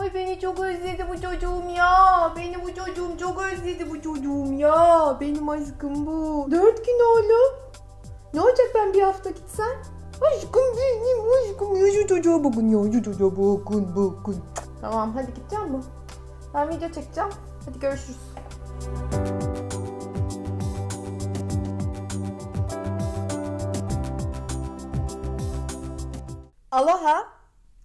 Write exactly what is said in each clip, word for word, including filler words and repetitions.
Ay beni çok özledi bu çocuğum ya. Beni bu çocuğum çok özledi bu çocuğum ya. Benim aşkım bu. Dört gün oğlum. Ne olacak ben bir hafta gitsem? Aşkım benim aşkım ya, şu çocuğa bakın ya, şu çocuğa bakın bakın. Tamam hadi gideceğim mi? Ben video çekeceğim. Hadi görüşürüz. Aloha.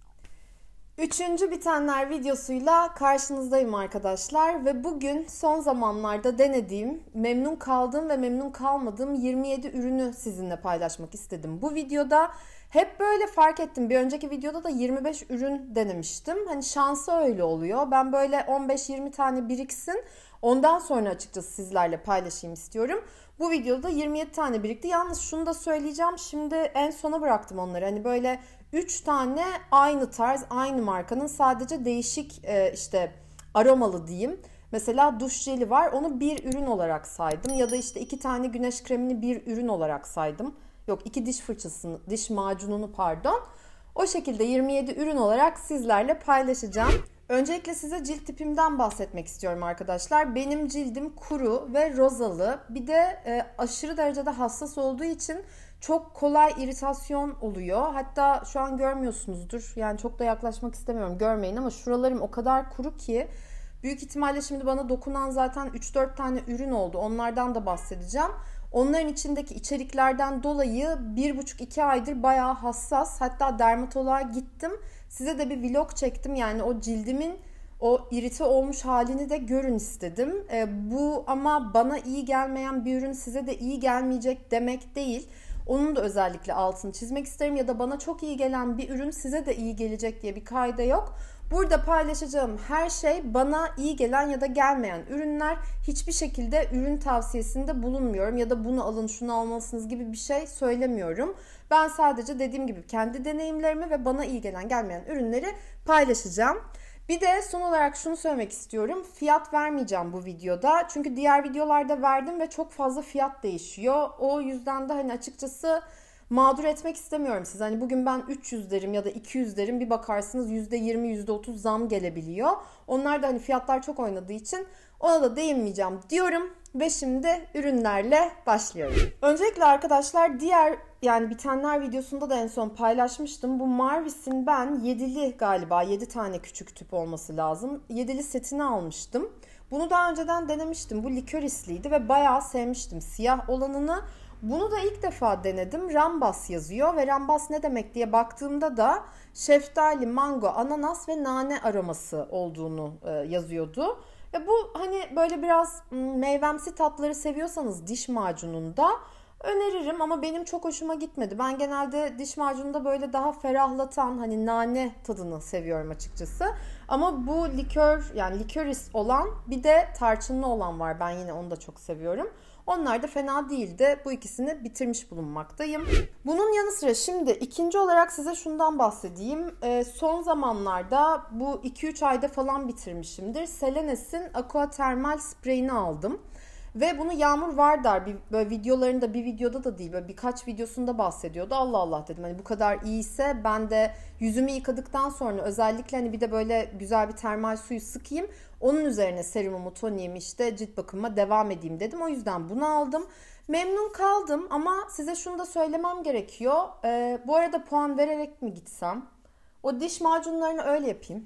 Üçüncü bitenler videosuyla karşınızdayım arkadaşlar ve bugün son zamanlarda denediğim, memnun kaldığım ve memnun kalmadığım yirmi yedi ürünü sizinle paylaşmak istedim. Bu videoda hep böyle fark ettim. Bir önceki videoda da yirmi beş ürün denemiştim. Hani şansı öyle oluyor. Ben böyle on beş yirmi tane biriksin. Ondan sonra açıkçası sizlerle paylaşayım istiyorum. Bu videoda yirmi yedi tane birikti. Yalnız şunu da söyleyeceğim. Şimdi en sona bıraktım onları. Hani böyle üç tane aynı tarz, aynı markanın sadece değişik e, işte aromalı diyeyim. Mesela duş jeli var. Onu bir ürün olarak saydım. Ya da işte iki tane güneş kremini bir ürün olarak saydım. Yok iki diş fırçasını, diş macununu pardon. O şekilde yirmi yedi ürün olarak sizlerle paylaşacağım. Öncelikle size cilt tipimden bahsetmek istiyorum arkadaşlar. Benim cildim kuru ve rozalı. Bir de e, aşırı derecede hassas olduğu için çok kolay iritasyon oluyor. Hatta şu an görmüyorsunuzdur. Yani çok da yaklaşmak istemiyorum, görmeyin ama şuralarım o kadar kuru ki büyük ihtimalle şimdi bana dokunan zaten üç dört tane ürün oldu. Onlardan da bahsedeceğim. Onların içindeki içeriklerden dolayı bir buçuk iki aydır bayağı hassas. Hatta dermatoloğa gittim. Size de bir vlog çektim. Yani o cildimin o irite olmuş halini de görün istedim. E, bu ama bana iyi gelmeyen bir ürün size de iyi gelmeyecek demek değil. Onun da özellikle altını çizmek isterim. Ya da bana çok iyi gelen bir ürün size de iyi gelecek diye bir kaide yok. Burada paylaşacağım her şey bana iyi gelen ya da gelmeyen ürünler. Hiçbir şekilde ürün tavsiyesinde bulunmuyorum ya da bunu alın şunu almalısınız gibi bir şey söylemiyorum. Ben sadece dediğim gibi kendi deneyimlerimi ve bana iyi gelen gelmeyen ürünleri paylaşacağım. Bir de son olarak şunu söylemek istiyorum. Fiyat vermeyeceğim bu videoda. Çünkü diğer videolarda verdim ve çok fazla fiyat değişiyor. O yüzden de hani açıkçası mağdur etmek istemiyorum size. Hani bugün ben üç yüz derim ya da iki yüz derim, bir bakarsınız yüzde yirmi yüzde otuz zam gelebiliyor. Onlar da hani fiyatlar çok oynadığı için ona da değinmeyeceğim diyorum ve şimdi ürünlerle başlıyorum. Öncelikle arkadaşlar diğer yani bitenler videosunda da en son paylaşmıştım. Bu Marvis'in ben yedili galiba yedi tane küçük tüp olması lazım. yedili setini almıştım. Bunu daha önceden denemiştim. Bu likorisliydi ve bayağı sevmiştim siyah olanını. Bunu da ilk defa denedim. Rambas yazıyor ve Rambas ne demek diye baktığımda da şeftali, mango, ananas ve nane aroması olduğunu e, yazıyordu. Ve bu hani böyle biraz meyvemsi tatları seviyorsanız diş macununda öneririm ama benim çok hoşuma gitmedi. Ben genelde diş macununda böyle daha ferahlatan hani nane tadını seviyorum açıkçası. Ama bu likör yani likoris olan bir de tarçınlı olan var. Ben yine onu da çok seviyorum. Onlar da fena değildi. Bu ikisini bitirmiş bulunmaktayım. Bunun yanı sıra şimdi ikinci olarak size şundan bahsedeyim. Ee, son zamanlarda bu iki üç ayda falan bitirmişimdir. Selenes'in Aqua Thermal spreyini aldım. Ve bunu Yağmur Vardar bir böyle videolarında bir videoda da değil böyle birkaç videosunda bahsediyordu. Allah Allah dedim hani bu kadar iyiyse ben de yüzümü yıkadıktan sonra özellikle hani bir de böyle güzel bir termal suyu sıkayım. Onun üzerine serumumu, toniğimi işte cilt bakımıma devam edeyim dedim. O yüzden bunu aldım. Memnun kaldım ama size şunu da söylemem gerekiyor. Ee, bu arada puan vererek mi gitsem? O diş macunlarını öyle yapayım.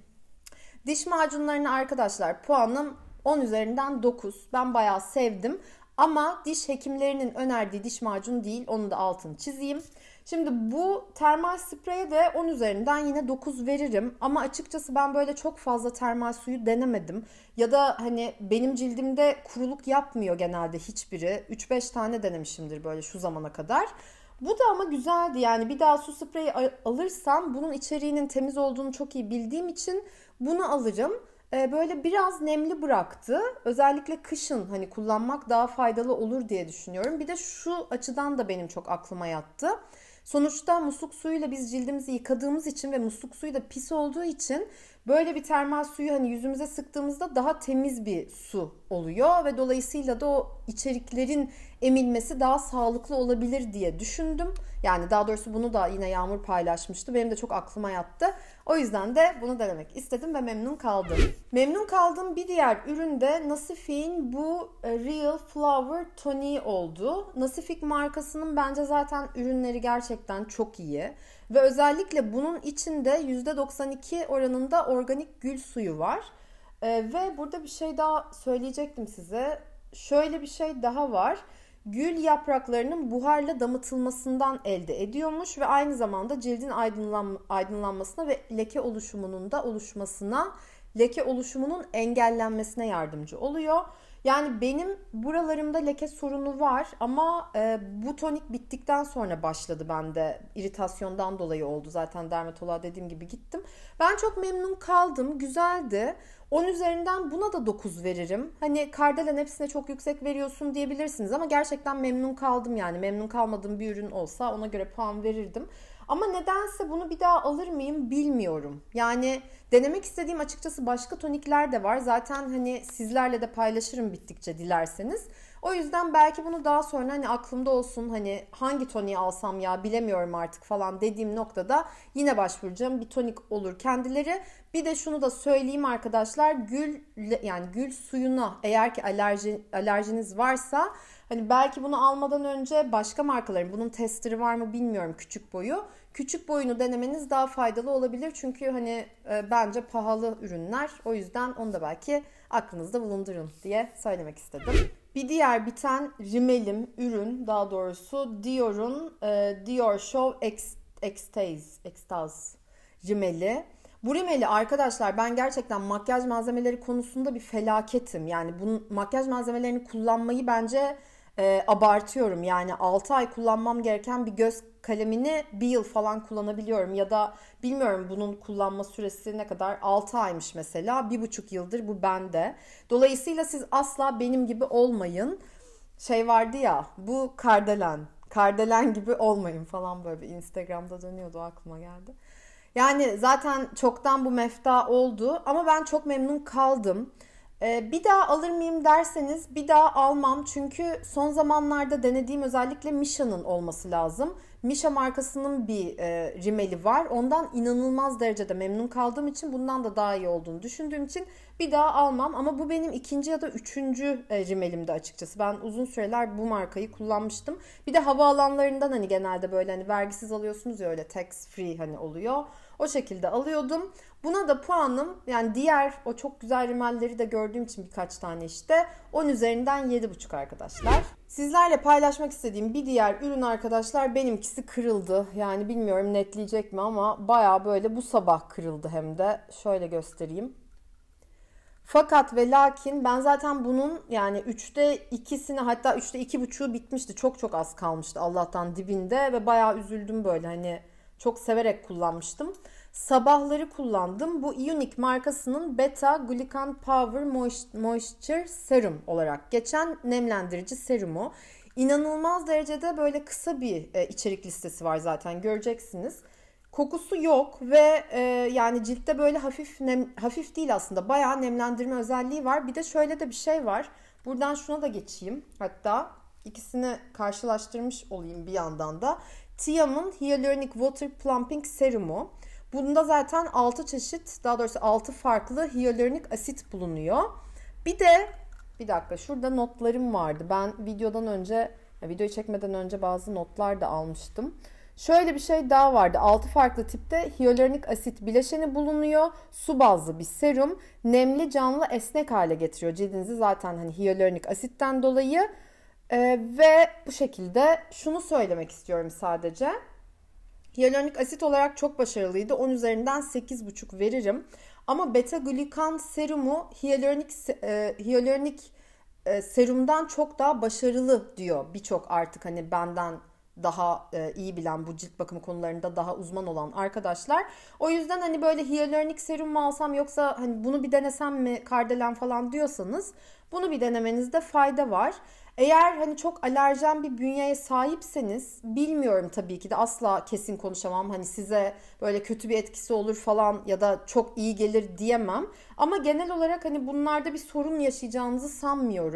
Diş macunlarını arkadaşlar puanım on üzerinden dokuz. Ben bayağı sevdim. Ama diş hekimlerinin önerdiği diş macunu değil. Onun da altını çizeyim. Şimdi bu termal spreye de on üzerinden yine dokuz veririm. Ama açıkçası ben böyle çok fazla termal suyu denemedim. Ya da hani benim cildimde kuruluk yapmıyor genelde hiçbiri. üç beş tane denemişimdir böyle şu zamana kadar. Bu da ama güzeldi. Yani bir daha su spreyi alırsam bunun içeriğinin temiz olduğunu çok iyi bildiğim için bunu alırım. Böyle biraz nemli bıraktı. Özellikle kışın hani kullanmak daha faydalı olur diye düşünüyorum. Bir de şu açıdan da benim çok aklıma yattı. Sonuçta musluk suyuyla biz cildimizi yıkadığımız için ve musluk suyu da pis olduğu için böyle bir termal suyu hani yüzümüze sıktığımızda daha temiz bir su oluyor ve dolayısıyla da o içeriklerin emilmesi daha sağlıklı olabilir diye düşündüm. Yani daha doğrusu bunu da yine Yağmur paylaşmıştı. Benim de çok aklıma yattı. O yüzden de bunu denemek istedim ve memnun kaldım. Memnun kaldığım bir diğer ürün de Nasifik'in bu Real Flower Tonic oldu. Nasifik markasının bence zaten ürünleri gerçekten çok iyi. Ve özellikle bunun içinde yüzde doksan iki oranında organik gül suyu var. Ee, ve burada bir şey daha söyleyecektim size. Şöyle bir şey daha var. Gül yapraklarının buharla damıtılmasından elde ediyormuş ve aynı zamanda cildin aydınlan, aydınlanmasına ve leke oluşumunun da oluşmasına, leke oluşumunun engellenmesine yardımcı oluyor. Yani benim buralarımda leke sorunu var ama e, bu tonik bittikten sonra başladı bende. İritasyondan dolayı oldu. Zaten dermatoloğa dediğim gibi gittim. Ben çok memnun kaldım. Güzeldi. on üzerinden buna da dokuz veririm. Hani Kardelen hepsine çok yüksek veriyorsun diyebilirsiniz ama gerçekten memnun kaldım yani. Memnun kalmadığım bir ürün olsa ona göre puan verirdim. Ama nedense bunu bir daha alır mıyım bilmiyorum. Yani denemek istediğim açıkçası başka tonikler de var. Zaten hani sizlerle de paylaşırım bittikçe dilerseniz. O yüzden belki bunu daha sonra hani aklımda olsun, hani hangi toniği alsam ya bilemiyorum artık falan dediğim noktada yine başvuracağım bir tonik olur kendileri. Bir de şunu da söyleyeyim arkadaşlar, gül yani gül suyuna eğer ki alerji alerjiniz varsa hani belki bunu almadan önce başka markaların, bunun testleri var mı bilmiyorum, küçük boyu. Küçük boyunu denemeniz daha faydalı olabilir. Çünkü hani e, bence pahalı ürünler. O yüzden onu da belki aklınızda bulundurun diye söylemek istedim. Bir diğer biten rimelim, ürün daha doğrusu Dior'un e, Dior Show Extase, Extase rimeli. Bu rimeli arkadaşlar ben gerçekten makyaj malzemeleri konusunda bir felaketim. Yani bu makyaj malzemelerini kullanmayı bence e, abartıyorum. Yani altı ay kullanmam gereken bir göz kalemini bir yıl falan kullanabiliyorum. Ya da bilmiyorum bunun kullanma süresi ne kadar, altı aymış mesela. Bir buçuk yıldır bu bende. Dolayısıyla siz asla benim gibi olmayın. Şey vardı ya, bu Kardelen. Kardelen gibi olmayın falan, böyle bir Instagram'da dönüyordu, aklıma geldi. Yani zaten çoktan bu mefta oldu ama ben çok memnun kaldım. Ee, bir daha alır mıyım derseniz bir daha almam. Çünkü son zamanlarda denediğim özellikle Misha'nın olması lazım. Misha markasının bir e, rimeli var. Ondan inanılmaz derecede memnun kaldığım için, bundan da daha iyi olduğunu düşündüğüm için bir daha almam. Ama bu benim ikinci ya da üçüncü e, rimelimdi açıkçası. Ben uzun süreler bu markayı kullanmıştım. Bir de havaalanlarından hani genelde böyle hani vergisiz alıyorsunuz ya, öyle tax free hani oluyor. O şekilde alıyordum. Buna da puanım, yani diğer o çok güzel rimelleri de gördüğüm için birkaç tane işte, on üzerinden yedi buçuk arkadaşlar. Sizlerle paylaşmak istediğim bir diğer ürün arkadaşlar, benimkisi kırıldı. Yani bilmiyorum netleyecek mi ama baya böyle bu sabah kırıldı hem de. Şöyle göstereyim. Fakat ve lakin ben zaten bunun yani üçte ikisini, hatta üçte iki buçuğu bitmişti. Çok çok az kalmıştı Allah'tan dibinde ve bayağı üzüldüm böyle, hani çok severek kullanmıştım. Sabahları kullandım. Bu Unique markasının Beta Glucan Power Moisture Serum olarak geçen nemlendirici serumu. İnanılmaz derecede böyle kısa bir e, içerik listesi var, zaten göreceksiniz. Kokusu yok ve e, yani ciltte böyle hafif nem, hafif değil aslında, bayağı nemlendirme özelliği var. Bir de şöyle de bir şey var. Buradan şuna da geçeyim. Hatta ikisini karşılaştırmış olayım bir yandan da. Tiam'ın Hyaluronic Water Plumping Serumu. Bunda zaten altı çeşit, daha doğrusu altı farklı hyaluronik asit bulunuyor. Bir de bir dakika, şurada notlarım vardı. Ben videodan önce, videoyu çekmeden önce bazı notlar da almıştım. Şöyle bir şey daha vardı. altı farklı tipte hyaluronik asit bileşeni bulunuyor. Su bazlı bir serum. Nemli, canlı, esnek hale getiriyor cildinizi, zaten hani hyaluronik asitten dolayı. Ee, ve bu şekilde şunu söylemek istiyorum sadece. Hyaluronik asit olarak çok başarılıydı. on üzerinden sekiz buçuk veririm. Ama beta glukan serumu hyaluronik, e, hyaluronik e, serumdan çok daha başarılı diyor birçok artık hani benden daha e, iyi bilen, bu cilt bakımı konularında daha uzman olan arkadaşlar. O yüzden hani böyle hyaluronik serum mu alsam yoksa hani bunu bir denesem mi Kardelen falan diyorsanız bunu bir denemenizde fayda var. Eğer hani çok alerjen bir bünyeye sahipseniz, bilmiyorum tabii ki de, asla kesin konuşamam. Hani size böyle kötü bir etkisi olur falan ya da çok iyi gelir diyemem. Ama genel olarak hani bunlarda bir sorun yaşayacağınızı sanmıyorum.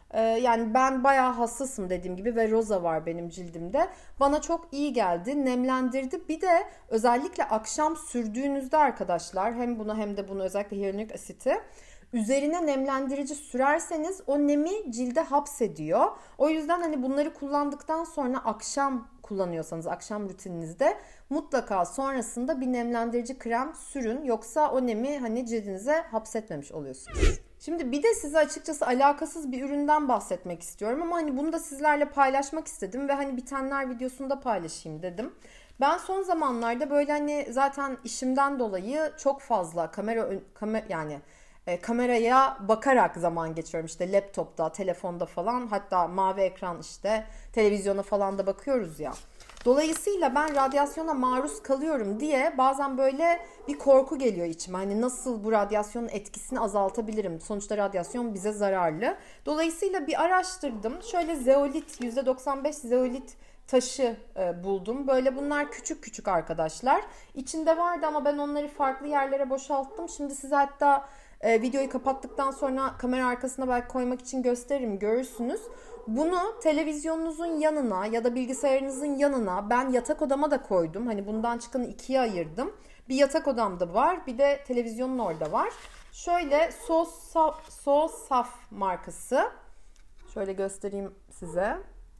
Ee, yani ben bayağı hassasım dediğim gibi ve roza var benim cildimde. Bana çok iyi geldi, nemlendirdi. Bir de özellikle akşam sürdüğünüzde arkadaşlar, hem bunu hem de bunu, özellikle hyaluronik asiti, üzerine nemlendirici sürerseniz o nemi cilde hapsediyor. O yüzden hani bunları kullandıktan sonra akşam kullanıyorsanız, akşam rutininizde mutlaka sonrasında bir nemlendirici krem sürün. Yoksa o nemi hani cildinize hapsetmemiş oluyorsunuz. Şimdi bir de size açıkçası alakasız bir üründen bahsetmek istiyorum ama hani bunu da sizlerle paylaşmak istedim ve hani bitenler videosunda paylaşayım dedim. Ben son zamanlarda böyle hani zaten işimden dolayı çok fazla kamera, kamera yani e, kameraya bakarak zaman geçiriyorum. İşte laptopta, telefonda falan, hatta mavi ekran işte televizyona falan da bakıyoruz ya. Dolayısıyla ben radyasyona maruz kalıyorum diye bazen böyle bir korku geliyor içime. Hani nasıl bu radyasyonun etkisini azaltabilirim? Sonuçta radyasyon bize zararlı. Dolayısıyla bir araştırdım. Şöyle zeolit, yüzde doksan beş zeolit taşı e, buldum. Böyle bunlar küçük küçük arkadaşlar. İçinde vardı ama ben onları farklı yerlere boşalttım. Şimdi size hatta e, videoyu kapattıktan sonra kamera arkasına belki koymak için gösteririm, görürsünüz. Bunu televizyonunuzun yanına ya da bilgisayarınızın yanına, ben yatak odama da koydum. Hani bundan çıkanı ikiye ayırdım. Bir yatak odamda var, bir de televizyonun orada var. Şöyle Sosaf, Sosaf markası. Şöyle göstereyim size.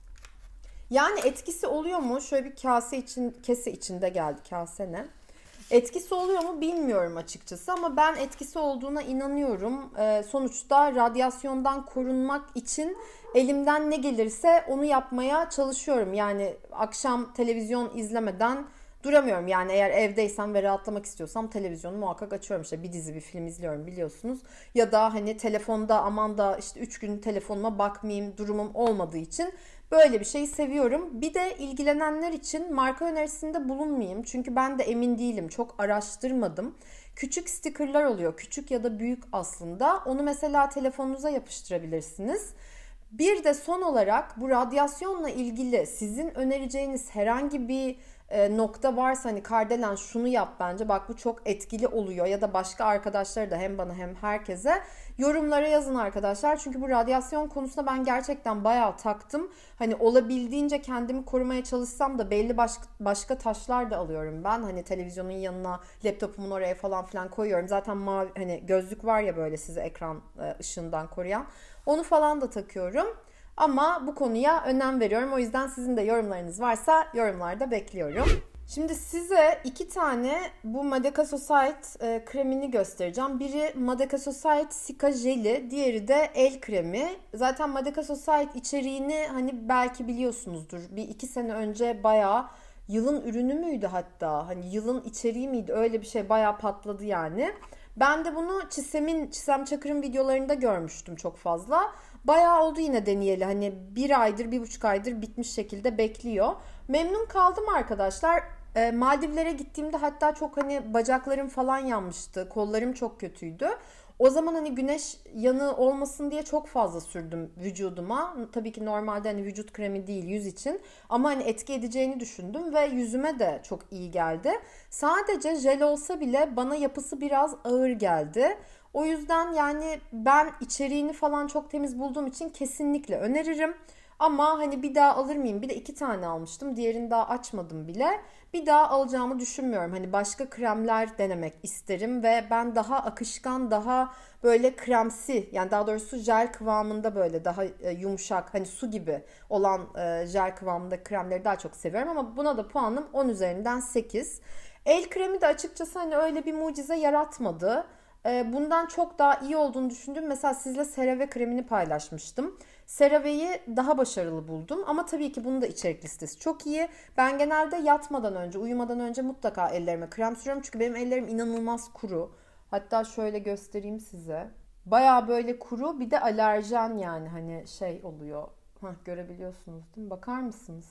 Yani etkisi oluyor mu? Şöyle bir kase için, kese içinde geldi, kase ne? Etkisi oluyor mu bilmiyorum açıkçası ama ben etkisi olduğuna inanıyorum. Ee, sonuçta radyasyondan korunmak için elimden ne gelirse onu yapmaya çalışıyorum. Yani akşam televizyon izlemeden duramıyorum. Yani eğer evdeysem ve rahatlamak istiyorsam televizyonu muhakkak açıyorum. İşte bir dizi, bir film izliyorum biliyorsunuz. Ya da hani telefonda aman da işte üç gün telefonuma bakmayayım durumum olmadığı için böyle bir şeyi seviyorum. Bir de ilgilenenler için marka önerisinde bulunmayayım. Çünkü ben de emin değilim. Çok araştırmadım. Küçük stickerlar oluyor. Küçük ya da büyük aslında. Onu mesela telefonunuza yapıştırabilirsiniz. Bir de son olarak bu radyasyonla ilgili sizin önereceğiniz herhangi bir e, nokta varsa, hani Kardelen şunu yap bence bak bu çok etkili oluyor, ya da başka arkadaşları da hem bana hem herkese yorumlara yazın arkadaşlar. Çünkü bu radyasyon konusunda ben gerçekten bayağı taktım. Hani olabildiğince kendimi korumaya çalışsam da belli başka, başka taşlar da alıyorum ben. Hani televizyonun yanına, laptopumun oraya falan filan koyuyorum. Zaten mavi hani gözlük var ya böyle sizi ekran e, ışığından koruyan. Onu falan da takıyorum. Ama bu konuya önem veriyorum. O yüzden sizin de yorumlarınız varsa yorumlarda bekliyorum. Şimdi size iki tane bu Madecasosite e, kremini göstereceğim. Biri Madecasosite Cica Jeli, diğeri de el kremi. Zaten Madecasosite içeriğini hani belki biliyorsunuzdur. Bir iki sene önce bayağı, yılın ürünü müydü hatta? Hani yılın içeriği miydi? Öyle bir şey, bayağı patladı yani. Ben de bunu Çisem'in, Çisem Çakır'ın videolarında görmüştüm çok fazla. Bayağı oldu yine deneyeli. Hani bir aydır, bir buçuk aydır bitmiş şekilde bekliyor. Memnun kaldım arkadaşlar. E, Maldivlere gittiğimde hatta çok hani bacaklarım falan yanmıştı. Kollarım çok kötüydü. O zaman hani güneş yanığı olmasın diye çok fazla sürdüm vücuduma. Tabii ki normalde hani vücut kremi değil, yüz için. Ama hani etki edeceğini düşündüm ve yüzüme de çok iyi geldi. Sadece jel olsa bile bana yapısı biraz ağır geldi. O yüzden yani ben içeriğini falan çok temiz bulduğum için kesinlikle öneririm. Ama hani bir daha alır mıyım? Bir de iki tane almıştım. Diğerini daha açmadım bile. Bir daha alacağımı düşünmüyorum. Hani başka kremler denemek isterim ve ben daha akışkan, daha böyle kremsi, yani daha doğrusu jel kıvamında, böyle daha yumuşak, hani su gibi olan jel kıvamında kremleri daha çok seviyorum. Ama buna da puanım on üzerinden sekiz. El kremi de açıkçası hani öyle bir mucize yaratmadı. Bundan çok daha iyi olduğunu düşündüm. Mesela sizle CeraVe kremini paylaşmıştım. CeraVe'yi daha başarılı buldum. Ama tabii ki bunun da içerik listesi çok iyi. Ben genelde yatmadan önce, uyumadan önce mutlaka ellerime krem sürüyorum. Çünkü benim ellerim inanılmaz kuru. Hatta şöyle göstereyim size. Bayağı böyle kuru, bir de alerjen, yani hani şey oluyor. Heh, görebiliyorsunuz değil mi? Bakar mısınız?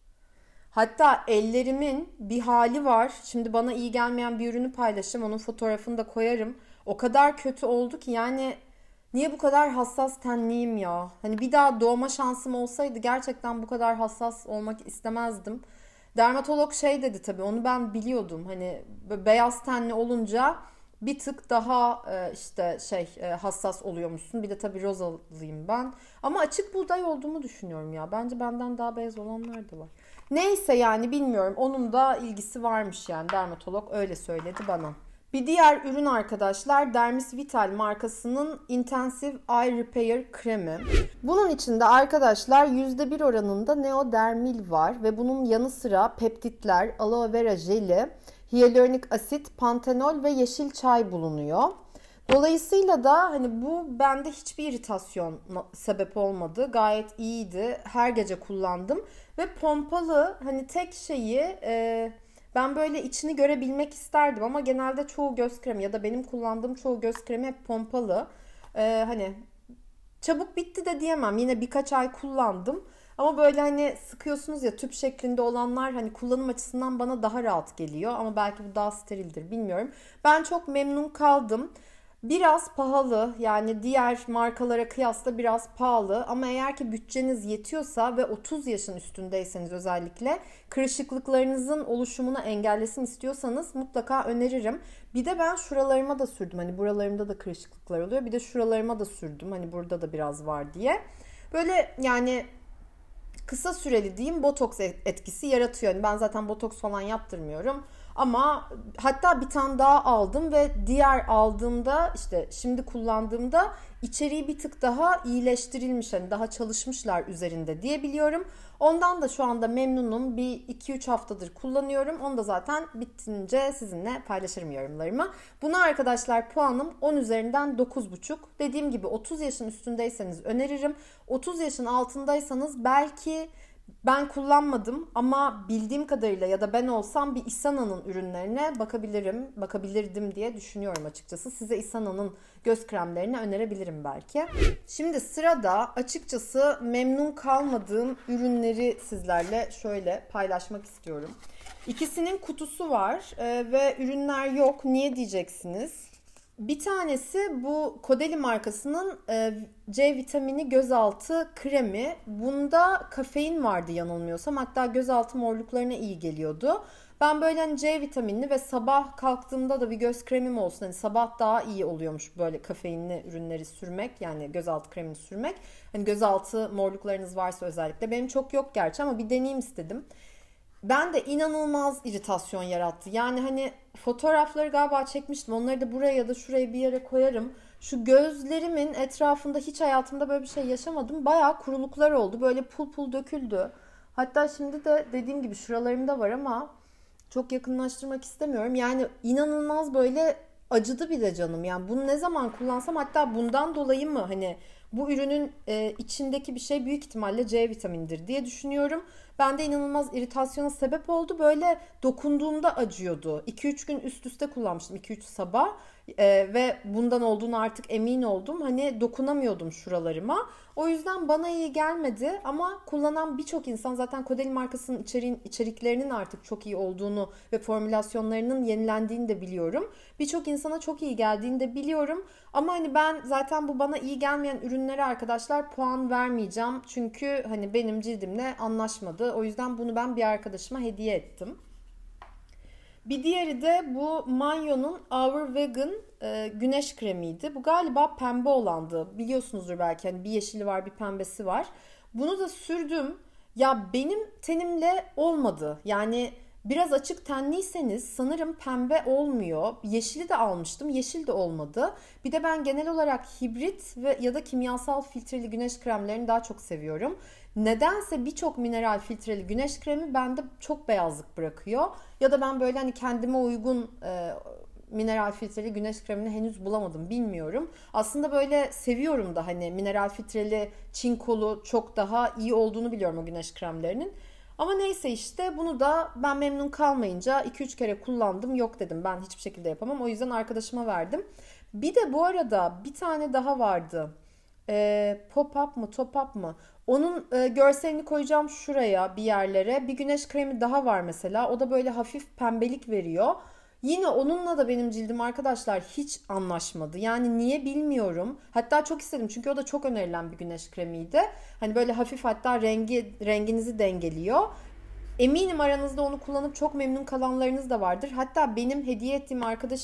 Hatta ellerimin bir hali var. Şimdi bana iyi gelmeyen bir ürünü paylaşacağım. Onun fotoğrafını da koyarım. O kadar kötü oldu ki yani niye bu kadar hassas tenliyim ya? Hani bir daha doğma şansım olsaydı gerçekten bu kadar hassas olmak istemezdim. Dermatolog şey dedi tabii, onu ben biliyordum. Hani beyaz tenli olunca bir tık daha e, işte şey e, hassas oluyormuşsun. Bir de tabii rozalıyım ben. Ama açık buğday olduğumu düşünüyorum ya. Bence benden daha beyaz olanlar da var. Neyse yani bilmiyorum. Onun da ilgisi varmış yani. Dermatolog öyle söyledi bana. Bir diğer ürün arkadaşlar Dermis Vital markasının Intensive Eye Repair kremi. Bunun içinde arkadaşlar yüzde bir oranında neodermil var ve bunun yanı sıra peptitler, aloe vera jeli, hyaluronik asit, pantenol ve yeşil çay bulunuyor. Dolayısıyla da hani bu bende hiçbir iritasyon sebep olmadı. Gayet iyiydi. Her gece kullandım ve pompalı, hani tek şeyi e, ben böyle içini görebilmek isterdim ama genelde çoğu göz kremi ya da benim kullandığım çoğu göz kremi hep pompalı. E, hani çabuk bitti de diyemem. Yine birkaç ay kullandım. Ama böyle hani sıkıyorsunuz ya, tüp şeklinde olanlar hani kullanım açısından bana daha rahat geliyor. Ama belki bu daha sterildir, bilmiyorum. Ben çok memnun kaldım. Biraz pahalı, yani diğer markalara kıyasla biraz pahalı, ama eğer ki bütçeniz yetiyorsa ve otuz yaşın üstündeyseniz özellikle kırışıklıklarınızın oluşumunu engellesin istiyorsanız mutlaka öneririm. Bir de ben şuralarıma da sürdüm, hani buralarımda da kırışıklıklar oluyor, bir de şuralarıma da sürdüm, hani burada da biraz var diye. Böyle yani kısa süreli diyeyim, botoks etkisi yaratıyor. Yani ben zaten botoks falan yaptırmıyorum. Ama hatta bir tane daha aldım ve diğer aldığımda, işte şimdi kullandığımda içeriği bir tık daha iyileştirilmiş. Hani daha çalışmışlar üzerinde diye biliyorum. Ondan da şu anda memnunum. Bir iki üç haftadır kullanıyorum. Onu da zaten bitince sizinle paylaşırım yorumlarımı. Buna arkadaşlar puanım on üzerinden dokuz buçuk. Dediğim gibi otuz yaşın üstündeyseniz öneririm. otuz yaşın altındaysanız belki ben kullanmadım ama bildiğim kadarıyla ya da ben olsam bir Isana'nın ürünlerine bakabilirim, bakabilirdim diye düşünüyorum açıkçası. Size Isana'nın göz kremlerini önerebilirim belki. Şimdi sırada açıkçası memnun kalmadığım ürünleri sizlerle şöyle paylaşmak istiyorum. İkisinin kutusu var e, ve ürünler yok. Niye diyeceksiniz? Bir tanesi bu Caudalie markasının e, C vitamini gözaltı kremi. Bunda kafein vardı yanılmıyorsam. Hatta gözaltı morluklarına iyi geliyordu. Ben böyle hani C vitaminli ve sabah kalktığımda da bir göz kremim olsun. Hani sabah daha iyi oluyormuş böyle kafeinli ürünleri sürmek. Yani gözaltı kremini sürmek. Hani gözaltı morluklarınız varsa özellikle. Benim çok yok gerçi ama bir deneyim istedim. Ben de inanılmaz iritasyon yarattı. Yani hani fotoğrafları galiba çekmiştim. Onları da buraya ya da şuraya bir yere koyarım. Şu gözlerimin etrafında hiç hayatımda böyle bir şey yaşamadım. Bayağı kuruluklar oldu. Böyle pul pul döküldü. Hatta şimdi de dediğim gibi şuralarımda var ama çok yakınlaştırmak istemiyorum. Yani inanılmaz böyle acıdı bile canım. Yani bunu ne zaman kullansam, hatta bundan dolayı mı hani bu ürünün e, içindeki bir şey büyük ihtimalle C vitaminidir diye düşünüyorum. Bende inanılmaz iritasyona sebep oldu. Böyle dokunduğumda acıyordu. iki üç gün üst üste kullanmıştım. iki üç sabah. E, ve bundan olduğunu artık emin oldum. Hani dokunamıyordum şuralarıma. O yüzden bana iyi gelmedi ama kullanan birçok insan, zaten Caudalie markasının içeriğin, içeriklerinin artık çok iyi olduğunu ve formülasyonlarının yenilendiğini de biliyorum. Birçok insana çok iyi geldiğini de biliyorum. Ama hani ben zaten bu bana iyi gelmeyen ürünlere arkadaşlar puan vermeyeceğim. Çünkü hani benim cildimle anlaşmadı. O yüzden bunu ben bir arkadaşıma hediye ettim. Bir diğeri de bu Manyo'nun Our Vegan e, güneş kremiydi. Bu galiba pembe olandı. Biliyorsunuzdur belki, hani bir yeşili var bir pembesi var. Bunu da sürdüm. Ya benim tenimle olmadı. Yani biraz açık tenliyseniz sanırım pembe olmuyor. Yeşili de almıştım. Yeşil de olmadı. Bir de ben genel olarak hibrit ve ya da kimyasal filtreli güneş kremlerini daha çok seviyorum. Nedense birçok mineral filtreli güneş kremi bende çok beyazlık bırakıyor. Ya da ben böyle hani kendime uygun e, mineral filtreli güneş kremini henüz bulamadım, bilmiyorum. Aslında böyle seviyorum da, hani mineral filtreli çinkolu çok daha iyi olduğunu biliyorum o güneş kremlerinin. Ama neyse işte bunu da ben memnun kalmayınca iki üç kere kullandım. Yok dedim, ben hiçbir şekilde yapamam. O yüzden arkadaşıma verdim. Bir de bu arada bir tane daha vardı. Ee, pop-up mı, top-up mı? Onun e, görselini koyacağım şuraya bir yerlere. Bir güneş kremi daha var mesela. O da böyle hafif pembelik veriyor. Yine onunla da benim cildim arkadaşlar hiç anlaşmadı. Yani niye bilmiyorum. Hatta çok istedim çünkü o da çok önerilen bir güneş kremiydi. Hani böyle hafif, hatta rengi renginizi dengeliyor. Eminim aranızda onu kullanıp çok memnun kalanlarınız da vardır. Hatta benim hediye ettiğim arkadaşım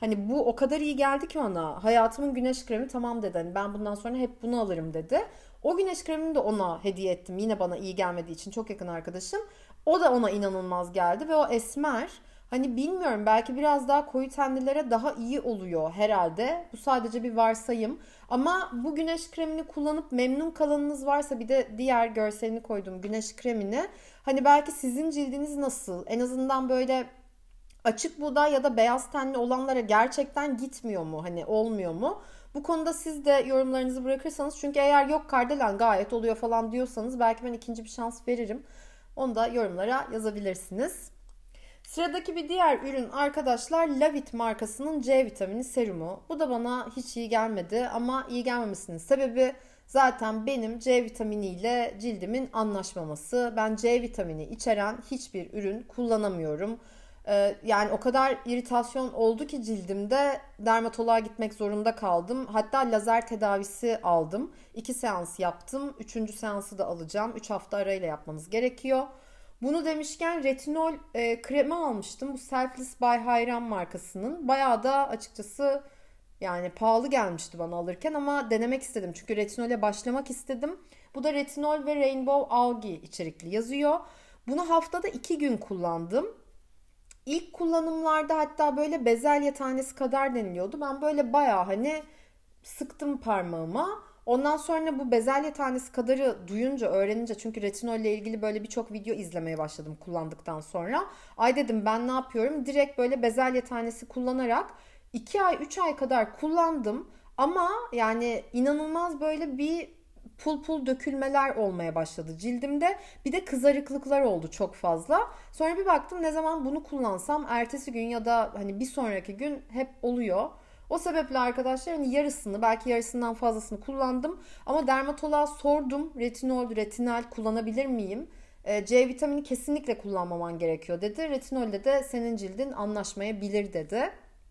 Hani bu o kadar iyi geldi ki ona. Hayatımın güneş kremi, tamam dedi. Hani ben bundan sonra hep bunu alırım dedi. O güneş kremini de ona hediye ettim. Yine bana iyi gelmediği için, çok yakın arkadaşım. O da ona inanılmaz geldi ve o esmer. Hani bilmiyorum, belki biraz daha koyu tenlilere daha iyi oluyor herhalde. Bu sadece bir varsayım. Ama bu güneş kremini kullanıp memnun kalanınız varsa, bir de diğer görselini koyduğum güneş kremini. Hani belki sizin cildiniz nasıl? En azından böyle açık buğday ya da beyaz tenli olanlara gerçekten gitmiyor mu? Hani olmuyor mu? Bu konuda siz de yorumlarınızı bırakırsanız, çünkü eğer yok Kardelen gayet oluyor falan diyorsanız belki ben ikinci bir şans veririm. Onu da yorumlara yazabilirsiniz. Sıradaki bir diğer ürün arkadaşlar, Lavit markasının C vitamini serumu. Bu da bana hiç iyi gelmedi ama iyi gelmemesinin sebebi zaten benim C vitaminiyle cildimin anlaşmaması. Ben C vitamini içeren hiçbir ürün kullanamıyorum. Ee, yani o kadar iritasyon oldu ki cildimde, dermatoloğa gitmek zorunda kaldım. Hatta lazer tedavisi aldım. İki seans yaptım. Üçüncü seansı da alacağım. Üç hafta arayla yapmanız gerekiyor. Bunu demişken retinol e, kremi almıştım. Bu Selfless by Hayran markasının. Bayağı da açıkçası yani pahalı gelmişti bana alırken, ama denemek istedim. Çünkü retinole başlamak istedim. Bu da retinol ve Rainbow Algae içerikli yazıyor. Bunu haftada iki gün kullandım. İlk kullanımlarda hatta böyle bezelye tanesi kadar deniliyordu. Ben böyle bayağı hani sıktım parmağıma. Ondan sonra bu bezelye tanesi kadarı duyunca, öğrenince, çünkü retinolle ilgili böyle birçok video izlemeye başladım kullandıktan sonra. Ay dedim, ben ne yapıyorum? Direkt böyle bezelye tanesi kullanarak iki ay üç ay kadar kullandım. Ama yani inanılmaz böyle bir pul pul dökülmeler olmaya başladı cildimde. Bir de kızarıklıklar oldu çok fazla. Sonra bir baktım, ne zaman bunu kullansam ertesi gün ya da hani bir sonraki gün hep oluyor. O sebeple arkadaşlar hani yarısını, belki yarısından fazlasını kullandım. Ama dermatoloğa sordum, retinol, retinal kullanabilir miyim? C vitamini kesinlikle kullanmaman gerekiyor dedi. Retinolle de senin cildin anlaşmayabilir dedi.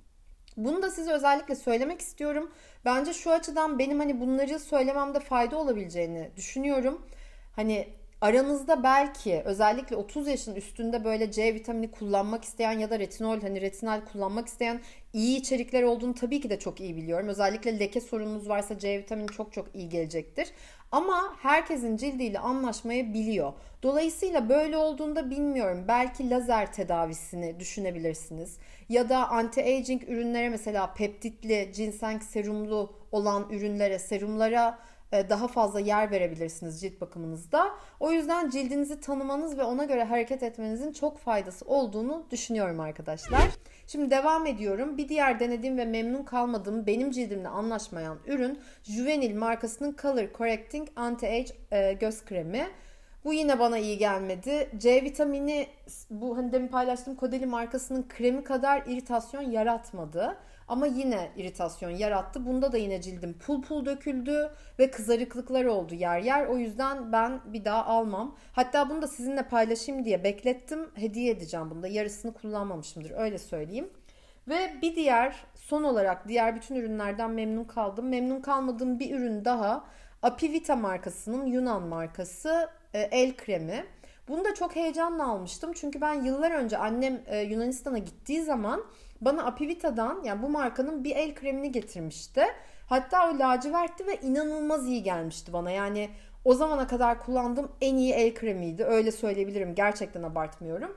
Bunu da size özellikle söylemek istiyorum. Bence şu açıdan benim hani bunları söylememde fayda olabileceğini düşünüyorum. Hani aranızda belki özellikle otuz yaşın üstünde böyle C vitamini kullanmak isteyen ya da retinol, hani retinal kullanmak isteyen iyi içerikler olduğunu tabii ki de çok iyi biliyorum. Özellikle leke sorununuz varsa C vitamini çok çok iyi gelecektir. Ama herkesin cildiyle anlaşmayabiliyor. Dolayısıyla böyle olduğunda bilmiyorum, belki lazer tedavisini düşünebilirsiniz. Ya da anti-aging ürünlere, mesela peptitli, ginseng serumlu olan ürünlere, serumlara daha fazla yer verebilirsiniz cilt bakımınızda. O yüzden cildinizi tanımanız ve ona göre hareket etmenizin çok faydası olduğunu düşünüyorum arkadaşlar. Şimdi devam ediyorum. Bir diğer denediğim ve memnun kalmadığım, benim cildimle anlaşmayan ürün Juvenil markasının Color Correcting Anti-Age göz kremi. Bu yine bana iyi gelmedi. C vitamini, bu hani demin paylaştığım Caudalie markasının kremi kadar iritasyon yaratmadı. Ama yine iritasyon yarattı. Bunda da yine cildim pul pul döküldü ve kızarıklıklar oldu yer yer. O yüzden ben bir daha almam. Hatta bunu da sizinle paylaşayım diye beklettim. Hediye edeceğim bunu da. Yarısını kullanmamışımdır, öyle söyleyeyim. Ve bir diğer, son olarak diğer bütün ürünlerden memnun kaldım. Memnun kalmadığım bir ürün daha. Apivita markasının, Yunan markası el kremi. Bunu da çok heyecanla almıştım. Çünkü ben yıllar önce annem Yunanistan'a gittiği zaman bana Apivita'dan, yani bu markanın bir el kremini getirmişti. Hatta o lacivertti ve inanılmaz iyi gelmişti bana. Yani o zamana kadar kullandığım en iyi el kremiydi. Öyle söyleyebilirim. Gerçekten abartmıyorum.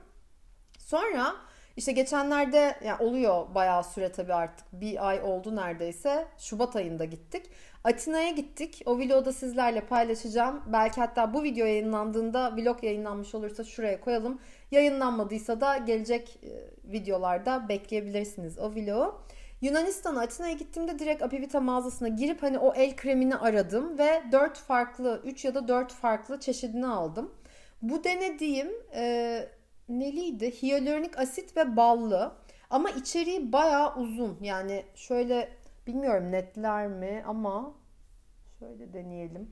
Sonra işte geçenlerde, yani oluyor bayağı süre tabii, artık bir ay oldu neredeyse. Şubat ayında gittik. Atina'ya gittik. O vlogu da sizlerle paylaşacağım. Belki hatta bu video yayınlandığında, vlog yayınlanmış olursa şuraya koyalım. Yayınlanmadıysa da gelecek videolarda bekleyebilirsiniz o vlogu. Yunanistan'a, Atina'ya gittiğimde direkt Apivita mağazasına girip hani o el kremini aradım ve dört farklı, üç ya da dört farklı çeşidini aldım. Bu denediğim e, neliydi? Hyaluronik asit ve ballı. Ama içeriği bayağı uzun. Yani şöyle, bilmiyorum netler mi ama şöyle deneyelim.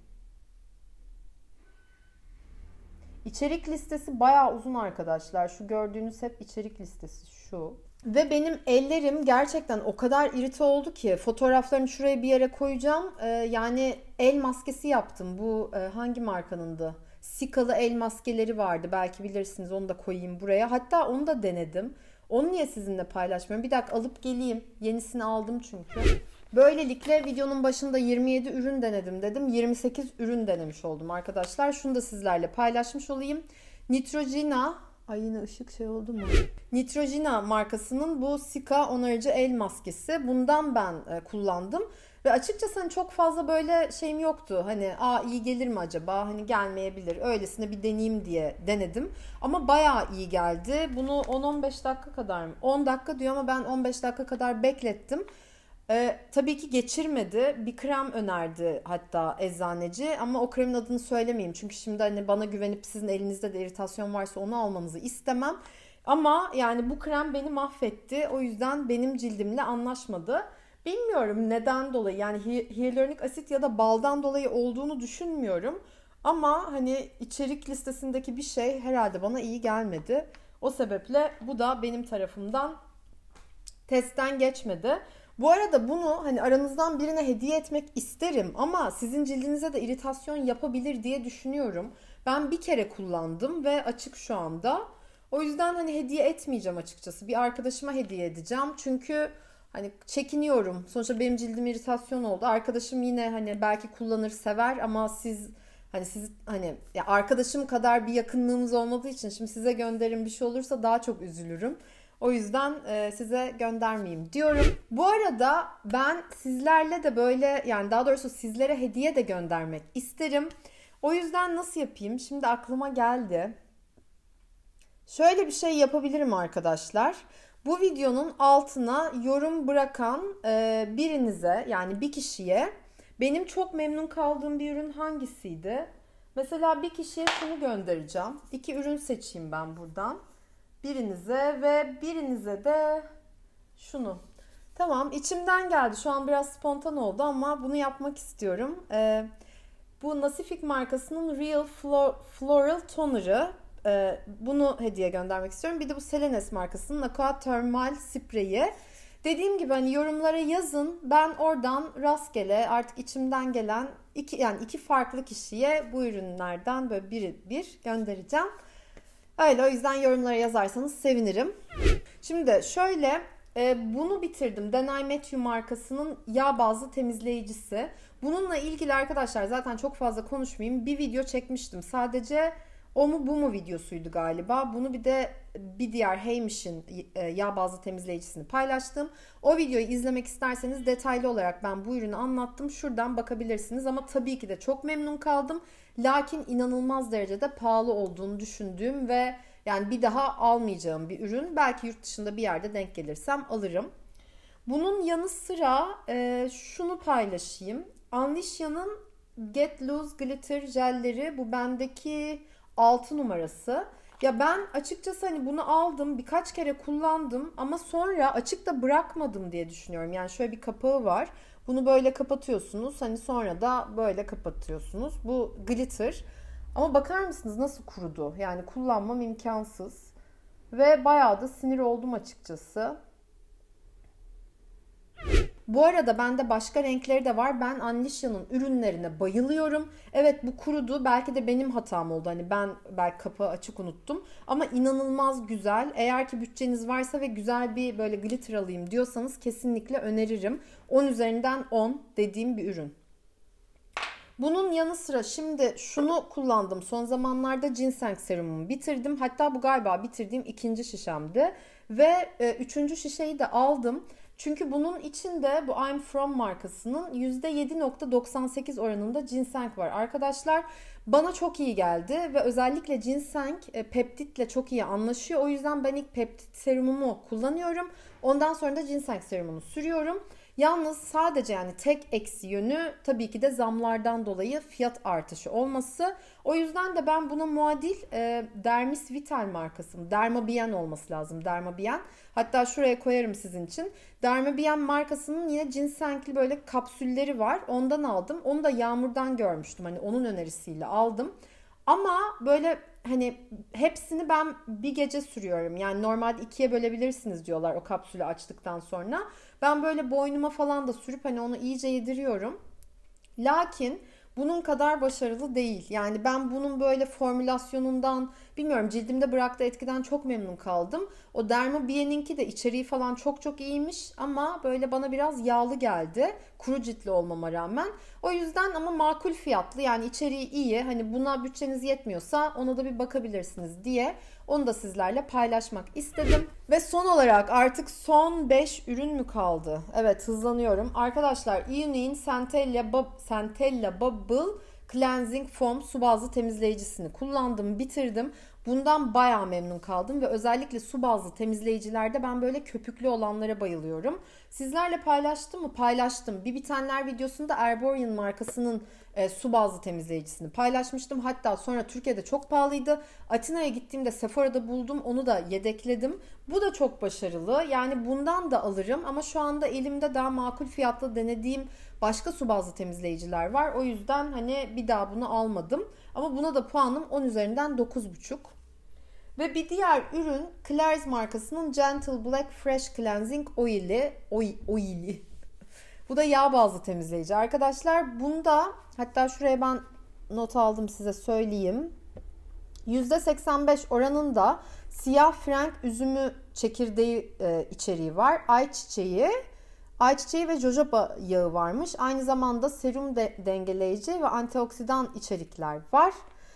İçerik listesi bayağı uzun arkadaşlar. Şu gördüğünüz hep içerik listesi şu. Ve benim ellerim gerçekten o kadar irite oldu ki, fotoğraflarını şuraya bir yere koyacağım. Ee, yani el maskesi yaptım. Bu e, hangi markanındı? Sikalı el maskeleri vardı. Belki bilirsiniz, onu da koyayım buraya. Hatta onu da denedim. Onu niye sizinle paylaşmıyorum? Bir dakika alıp geleyim. Yenisini aldım çünkü. Böylelikle videonun başında yirmi yedi ürün denedim dedim. yirmi sekiz ürün denemiş oldum arkadaşlar. Şunu da sizlerle paylaşmış olayım. Neutrogena, ay yine ışık şey oldu mu? Neutrogena markasının bu Sika onarıcı el maskesi. Bundan ben e, kullandım. Ve açıkçası hani çok fazla böyle şeyim yoktu. Hani aa iyi gelir mi acaba? Hani gelmeyebilir. Öylesine bir deneyeyim diye denedim. Ama bayağı iyi geldi. Bunu on on beş dakika kadar mı? on dakika diyor ama ben on beş dakika kadar beklettim. Ee, tabii ki geçirmedi. Bir krem önerdi hatta eczaneci ama o kremin adını söylemeyeyim. Çünkü şimdi hani bana güvenip sizin elinizde de iritasyon varsa onu almanızı istemem. Ama yani bu krem beni mahvetti. O yüzden benim cildimle anlaşmadı. Bilmiyorum neden dolayı, yani hyaluronik asit ya da baldan dolayı olduğunu düşünmüyorum. Ama hani içerik listesindeki bir şey herhalde bana iyi gelmedi. O sebeple bu da benim tarafımdan testten geçmedi. Bu arada bunu hani aranızdan birine hediye etmek isterim ama sizin cildinize de iritasyon yapabilir diye düşünüyorum. Ben bir kere kullandım ve açık şu anda. O yüzden hani hediye etmeyeceğim açıkçası. Bir arkadaşıma hediye edeceğim. Çünkü hani çekiniyorum. Sonuçta benim cildim iritasyon oldu. Arkadaşım yine hani belki kullanır, sever ama siz hani siz hani ya arkadaşım kadar bir yakınlığımız olmadığı için şimdi size gönderin bir şey olursa daha çok üzülürüm. O yüzden e, size göndermeyeyim diyorum. Bu arada ben sizlerle de böyle, yani daha doğrusu sizlere hediye de göndermek isterim. O yüzden nasıl yapayım? Şimdi aklıma geldi. Şöyle bir şey yapabilirim arkadaşlar. Bu videonun altına yorum bırakan e, birinize, yani bir kişiye benim çok memnun kaldığım bir ürün hangisiydi? Mesela bir kişiye şunu göndereceğim. İki ürün seçeyim ben buradan. Birinize ve birinize de şunu. Tamam, içimden geldi. Şu an biraz spontan oldu ama bunu yapmak istiyorum. Ee, bu Nasifik markasının Real Floral Toner'ı. Ee, bunu hediye göndermek istiyorum. Bir de bu Selenes markasının Aqua Thermal Spreyi. Dediğim gibi hani yorumlara yazın. Ben oradan rastgele artık içimden gelen iki, yani iki farklı kişiye bu ürünlerden böyle bir bir göndereceğim. Öyle, o yüzden yorumlara yazarsanız sevinirim. Şimdi şöyle e, bunu bitirdim. Then I Met You markasının yağ bazlı temizleyicisi. Bununla ilgili arkadaşlar zaten çok fazla konuşmayayım. Bir video çekmiştim. Sadece o mu bu mu videosuydu galiba. Bunu bir de bir diğer Heymish'in e, yağ bazlı temizleyicisini paylaştım. O videoyu izlemek isterseniz detaylı olarak ben bu ürünü anlattım. Şuradan bakabilirsiniz ama tabii ki de çok memnun kaldım. Lakin inanılmaz derecede pahalı olduğunu düşündüğüm ve yani bir daha almayacağım bir ürün. Belki yurt dışında bir yerde denk gelirsem alırım. Bunun yanı sıra e, şunu paylaşayım. Anlicia'nın Get Loose Glitter jelleri, bu bendeki altı numarası. Ya ben açıkçası hani bunu aldım, birkaç kere kullandım ama sonra açıkta bırakmadım diye düşünüyorum. Yani şöyle bir kapağı var. Bunu böyle kapatıyorsunuz. Hani sonra da böyle kapatıyorsunuz. Bu glitter. Ama bakar mısınız nasıl kurudu? Yani kullanmam imkansız. Ve bayağı da sinir oldum açıkçası. Bu arada bende başka renkleri de var. Ben Anlicia'nın ürünlerine bayılıyorum. Evet, bu kurudu. Belki de benim hatam oldu. Hani ben belki kapağı açık unuttum. Ama inanılmaz güzel. Eğer ki bütçeniz varsa ve güzel bir böyle glitter alayım diyorsanız kesinlikle öneririm. on üzerinden on dediğim bir ürün. Bunun yanı sıra şimdi şunu kullandım. Son zamanlarda ginseng serumumu bitirdim. Hatta bu galiba bitirdiğim ikinci şişemdi. Ve e, üçüncü şişeyi de aldım. Çünkü bunun içinde bu I'm From markasının yüzde yedi nokta doksan sekiz oranında ginseng var. Arkadaşlar bana çok iyi geldi ve özellikle ginseng e, peptitle çok iyi anlaşıyor. O yüzden ben ilk peptit serumumu kullanıyorum. Ondan sonra da ginseng serumunu sürüyorum. Yalnız sadece yani tek eksi yönü tabii ki de zamlardan dolayı fiyat artışı olması. O yüzden de ben buna muadil e, Dermis Vital markası, Dermabien olması lazım, Dermabien. Hatta şuraya koyarım sizin için. Dermabien markasının yine ginsengli böyle kapsülleri var. Ondan aldım. Onu da Yağmur'dan görmüştüm. Hani onun önerisiyle aldım. Ama böyle hani hepsini ben bir gece sürüyorum. Yani normalde ikiye bölebilirsiniz diyorlar o kapsülü açtıktan sonra. Ben böyle boynuma falan da sürüp hani onu iyice yediriyorum. Lakin bunun kadar başarılı değil. Yani ben bunun böyle formülasyonundan bilmiyorum, cildimde bıraktığı etkiden çok memnun kaldım. O Dermabier'inki de içeriği falan çok çok iyiymiş ama böyle bana biraz yağlı geldi. Kuru ciltli olmama rağmen. O yüzden ama makul fiyatlı, yani içeriği iyi. Hani buna bütçeniz yetmiyorsa ona da bir bakabilirsiniz diye onu da sizlerle paylaşmak istedim. Ve son olarak artık son beş ürün mü kaldı? Evet, hızlanıyorum. Arkadaşlar, Eunice'in Centella, Bub- Centella Bubble Cleansing Foam su bazlı temizleyicisini kullandım, bitirdim. Bundan bayağı memnun kaldım ve özellikle su bazlı temizleyicilerde ben böyle köpüklü olanlara bayılıyorum. Sizlerle paylaştım mı? Paylaştım. Bir bitenler videosunda Erborian markasının e, su bazlı temizleyicisini paylaşmıştım. Hatta sonra Türkiye'de çok pahalıydı. Atina'ya gittiğimde Sephora'da buldum. Onu da yedekledim. Bu da çok başarılı. Yani bundan da alırım ama şu anda elimde daha makul fiyatlı denediğim başka su bazlı temizleyiciler var. O yüzden hani bir daha bunu almadım. Ama buna da puanım on üzerinden dokuz buçuk. Ve bir diğer ürün Klairs markasının Gentle Black Fresh Cleansing Oil'i. Oil, oil'i. Bu da yağ bazlı temizleyici. Arkadaşlar bunda, hatta şuraya ben not aldım, size söyleyeyim. yüzde seksen beş oranında siyah frank üzümü çekirdeği e, içeriği var. Ayçiçeği, ayçiçeği ve jojoba yağı varmış. Aynı zamanda serum de, dengeleyici ve antioksidan içerikler var.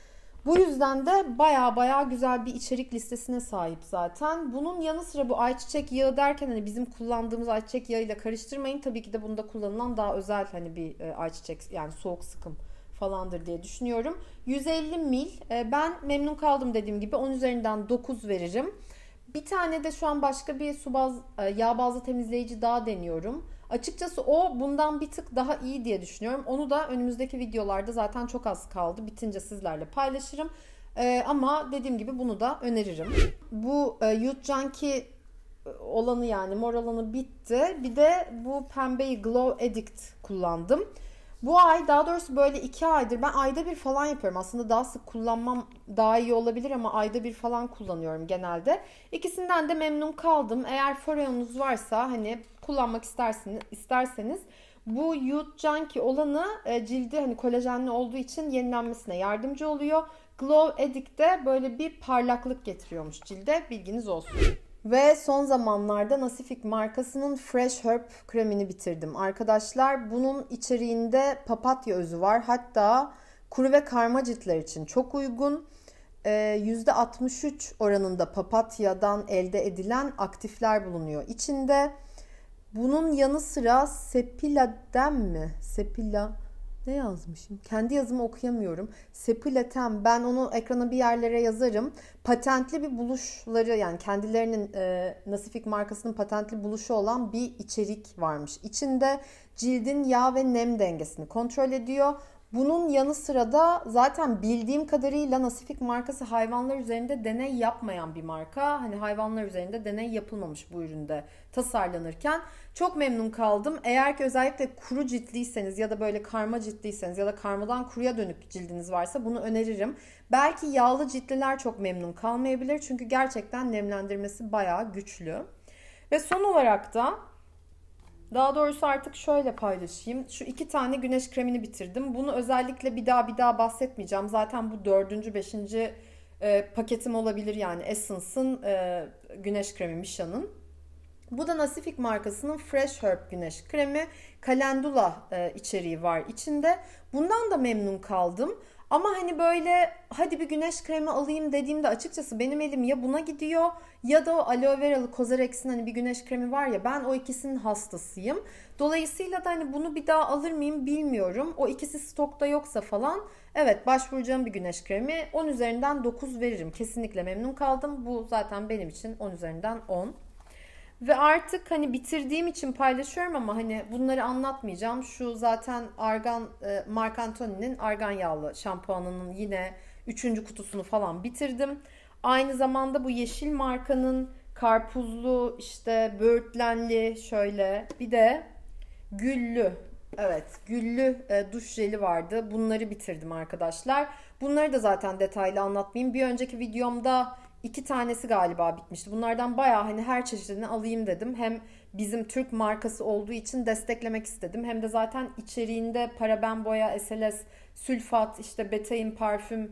Bu yüzden de baya baya güzel bir içerik listesine sahip zaten. Bunun yanı sıra bu ayçiçek yağı derken hani bizim kullandığımız ayçiçek yağıyla karıştırmayın. Tabii ki de bunda kullanılan daha özel hani bir ayçiçek, yani soğuk sıkım falandır diye düşünüyorum. yüz elli mililitre. Ben memnun kaldım, dediğim gibi on üzerinden dokuz veririm. Bir tane de şu an başka bir su baz, yağ bazlı temizleyici daha deniyorum. Açıkçası o bundan bir tık daha iyi diye düşünüyorum. Onu da önümüzdeki videolarda zaten çok az kaldı. Bitince sizlerle paylaşırım. Ee, ama dediğim gibi bunu da öneririm. Bu e, Youth Junkie olanı, yani mor olanı bitti. Bir de bu pembeyi Glow Addict kullandım. Bu ay, daha doğrusu böyle iki aydır, ben ayda bir falan yapıyorum. Aslında daha sık kullanmam daha iyi olabilir ama ayda bir falan kullanıyorum genelde. İkisinden de memnun kaldım. Eğer foreyonunuz varsa, hani kullanmak isterseniz, isterseniz bu Youth Junkie olanı e, cildi hani kolajenli olduğu için yenilenmesine yardımcı oluyor. Glow Addict de böyle bir parlaklık getiriyormuş cilde, bilginiz olsun. Ve son zamanlarda Nasifik markasının Fresh Herb kremini bitirdim. Arkadaşlar bunun içeriğinde papatya özü var. Hatta kuru ve karma ciltler için çok uygun. Ee, yüzde altmış üç oranında papatyadan elde edilen aktifler bulunuyor içinde. Bunun yanı sıra Sepilatem mi? Sepila... Ne yazmışım? Kendi yazımı okuyamıyorum. Sepilatem. Ben onu ekrana bir yerlere yazarım. Patentli bir buluşları, yani kendilerinin e, Nasifik markasının patentli buluşu olan bir içerik varmış. İçinde cildin yağ ve nem dengesini kontrol ediyor. Bunun yanı sıra da zaten bildiğim kadarıyla Nasifik markası hayvanlar üzerinde deney yapmayan bir marka. Hani hayvanlar üzerinde deney yapılmamış bu üründe tasarlanırken. Çok memnun kaldım. Eğer ki özellikle kuru ciltliyseniz ya da böyle karma ciltliyseniz ya da karmadan kuruya dönük cildiniz varsa bunu öneririm. Belki yağlı ciltliler çok memnun kalmayabilir. Çünkü gerçekten nemlendirmesi bayağı güçlü. Ve son olarak da, daha doğrusu artık şöyle paylaşayım. Şu iki tane güneş kremini bitirdim. Bunu özellikle bir daha bir daha bahsetmeyeceğim. Zaten bu dördüncü, beşinci e, paketim olabilir, yani Essence'ın e, güneş kremi Misha'nın. Bu da Nasifik markasının Fresh Herb güneş kremi. Calendula e, içeriği var içinde. Bundan da memnun kaldım. Ama hani böyle hadi bir güneş kremi alayım dediğimde açıkçası benim elim ya buna gidiyor ya da o aloe veralı Cosrx'in hani bir güneş kremi var ya, ben o ikisinin hastasıyım. Dolayısıyla da hani bunu bir daha alır mıyım bilmiyorum. O ikisi stokta yoksa falan, evet, başvuracağım bir güneş kremi. on üzerinden dokuz veririm. Kesinlikle memnun kaldım. Bu zaten benim için on üzerinden on. Ve artık hani bitirdiğim için paylaşıyorum ama hani bunları anlatmayacağım. Şu zaten Argan, e, Marc Anthony'nin argan yağlı şampuanının yine üçüncü kutusunu falan bitirdim. Aynı zamanda bu yeşil markanın karpuzlu, işte böğürtlenli, şöyle bir de güllü, evet güllü e, duş jeli vardı. Bunları bitirdim arkadaşlar. Bunları da zaten detaylı anlatmayayım. Bir önceki videomda İki tanesi galiba bitmişti. Bunlardan bayağı hani her çeşidini alayım dedim. Hem bizim Türk markası olduğu için desteklemek istedim. Hem de zaten içeriğinde paraben boya, S L S, sülfat, işte betain parfüm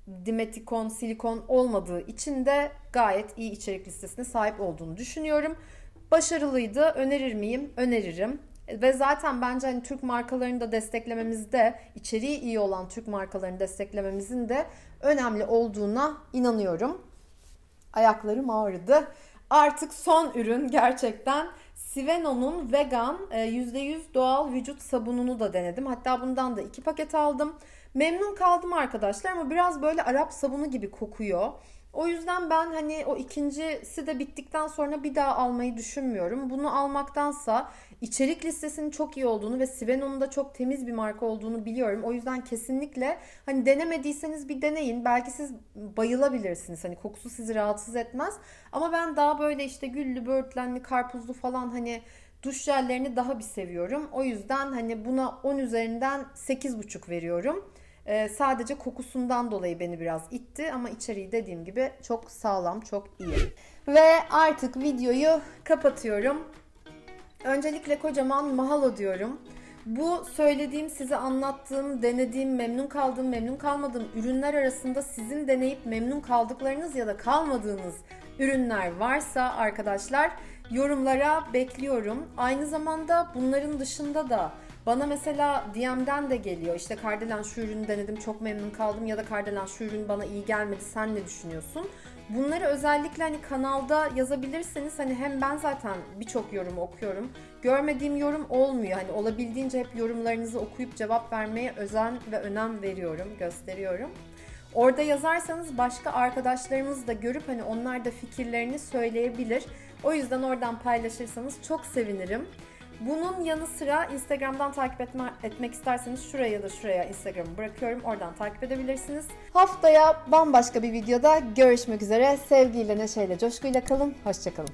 dimetikon, silikon olmadığı için de gayet iyi içerik listesine sahip olduğunu düşünüyorum. Başarılıydı. Önerir miyim? Öneririm. Ve zaten bence hani Türk markalarını da desteklememizde, içeriği iyi olan Türk markalarını desteklememizin de önemli olduğuna inanıyorum. Ayaklarım ağrıdı. Artık son ürün gerçekten Siveno'nun vegan yüzde yüz doğal vücut sabununu da denedim. Hatta bundan da iki paket aldım. Memnun kaldım arkadaşlar ama biraz böyle Arap sabunu gibi kokuyor. O yüzden ben hani o ikincisi de bittikten sonra bir daha almayı düşünmüyorum. Bunu almaktansa içerik listesinin çok iyi olduğunu ve Siveno'nun da çok temiz bir marka olduğunu biliyorum. O yüzden kesinlikle hani denemediyseniz bir deneyin. Belki siz bayılabilirsiniz. Hani kokusu sizi rahatsız etmez. Ama ben daha böyle işte güllü, böğürtlenli, karpuzlu falan hani duş jellerini daha bir seviyorum. O yüzden hani buna on üzerinden sekiz buçuk veriyorum. Ee, sadece kokusundan dolayı beni biraz itti ama içeriği dediğim gibi çok sağlam, çok iyi. Ve artık videoyu kapatıyorum. Öncelikle kocaman mahalo diyorum. Bu söylediğim, size anlattığım, denediğim, memnun kaldığım, memnun kalmadığım ürünler arasında sizin deneyip memnun kaldıklarınız ya da kalmadığınız ürünler varsa arkadaşlar yorumlara bekliyorum. Aynı zamanda bunların dışında da bana mesela D M'den de geliyor. İşte Kardelen şu ürünü denedim, çok memnun kaldım ya da Kardelen şu ürün bana iyi gelmedi, sen ne düşünüyorsun? Bunları özellikle hani kanalda yazabilirseniz hani hem ben zaten birçok yorumu okuyorum. Görmediğim yorum olmuyor. Hani olabildiğince hep yorumlarınızı okuyup cevap vermeye özen ve önem veriyorum, gösteriyorum. Orada yazarsanız başka arkadaşlarımız da görüp hani onlar da fikirlerini söyleyebilir. O yüzden oradan paylaşırsanız çok sevinirim. Bunun yanı sıra Instagram'dan takip etme, etmek isterseniz şuraya ya da şuraya Instagram'ı bırakıyorum. Oradan takip edebilirsiniz. Haftaya bambaşka bir videoda görüşmek üzere. Sevgiyle, neşeyle, coşkuyla kalın. Hoşçakalın.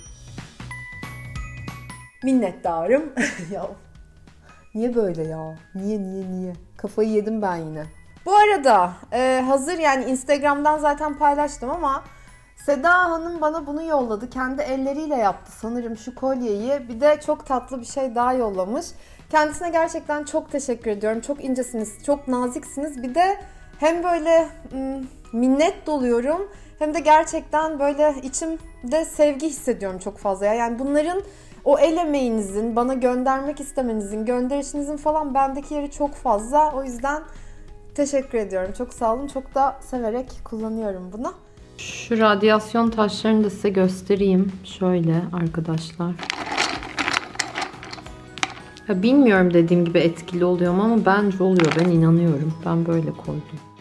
Minnettarım. Ya niye böyle ya? Niye niye niye? Kafayı yedim ben yine. Bu arada e, hazır yani Instagram'dan zaten paylaştım ama Seda Hanım bana bunu yolladı. Kendi elleriyle yaptı sanırım şu kolyeyi. Bir de çok tatlı bir şey daha yollamış. Kendisine gerçekten çok teşekkür ediyorum. Çok incesiniz, çok naziksiniz. Bir de hem böyle minnet doluyorum hem de gerçekten böyle içimde sevgi hissediyorum çok fazla. Yani bunların, o el emeğinizin, bana göndermek istemenizin, gönderişinizin falan bendeki yeri çok fazla. O yüzden teşekkür ediyorum. Çok sağ olun. Çok da severek kullanıyorum bunu. Şu radyasyon taşlarını da size göstereyim. Şöyle arkadaşlar. Ya bilmiyorum dediğim gibi etkili oluyor mu ama bence oluyor. Ben inanıyorum. Ben böyle koydum.